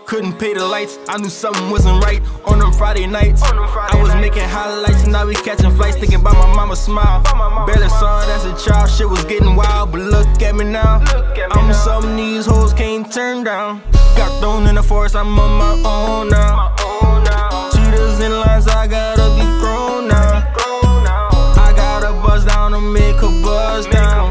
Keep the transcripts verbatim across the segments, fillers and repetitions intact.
couldn't pay the lights. I knew something wasn't right on them Friday nights. I was making highlights and I be catching flights, thinking about my mama's smile. Barely saw it as a child, shit was getting wild, but look at me now. I'm something these hoes can't turn down. Got thrown in the forest, I'm on my own now. Cheetahs in lines, I gotta be grown now. I gotta buzz down to make a buzz down.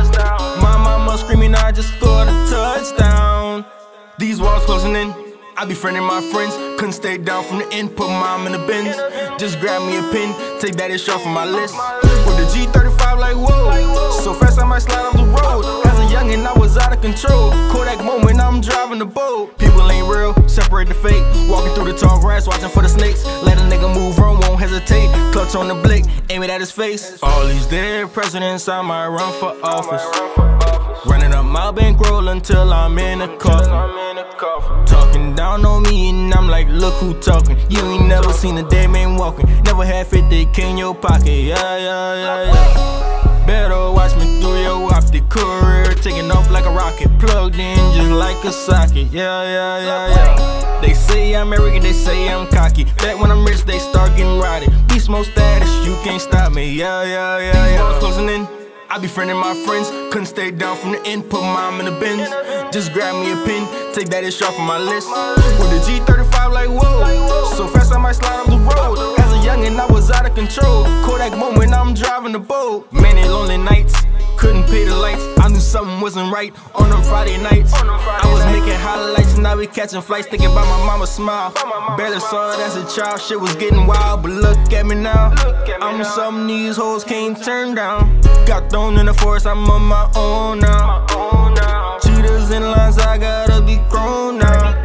My mama screaming, I just scored a touchdown. These walls closing in, I befriending my friends. Couldn't stay down from the end, put mom in the bins. Just grab me a pin, take that ish off of my list. With the G thirty-five like whoa, so fast I might slide off the road. As a youngin' I was out of control. Kodak moment, I'm driving the boat. People ain't real, separate the fake. Walking through the tall grass, watching for the snakes. Let a nigga move on, won't hesitate. Clutch on the blick, aim it at his face. All these dead presidents, I might run for office. Running up my bankroll until I'm in a coffin. Talking down on me and I'm like, look who talking. You ain't never seen a dead man walking. Never had fifty K in your pocket, yeah, yeah, yeah, yeah. Better watch me through your optic career, taking off like a rocket, plugged in just like a socket, yeah, yeah, yeah, yeah. They say I'm arrogant, they say I'm cocky. Back when I'm rich, they start getting rowdy. Beast mode status, you can't stop me, yeah, yeah, yeah, yeah. Closing in, I befriending my friends. Couldn't stay down from the end, put mom in the bins. Just grab me a pin, take that ish off of my list. With the G thirty-five like whoa, so fast I might slide off the road. As a youngin' I was out of control. Kodak moment, I'm driving the boat. Many lonely nights, couldn't pay the lights. I knew something wasn't right on them Friday nights. I was making highlights and I be catching flights, thinking about my mama's smile. Barely saw it as a child, shit was getting wild, but look at me now. I'm something these hoes can't turn down. Got thrown in the forest, I'm on my own now. Cheetahs in lines, I gotta be grown now.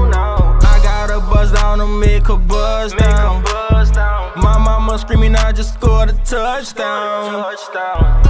I gotta buzz down to make a buzz down. My mama screaming, I just scored a touchdown.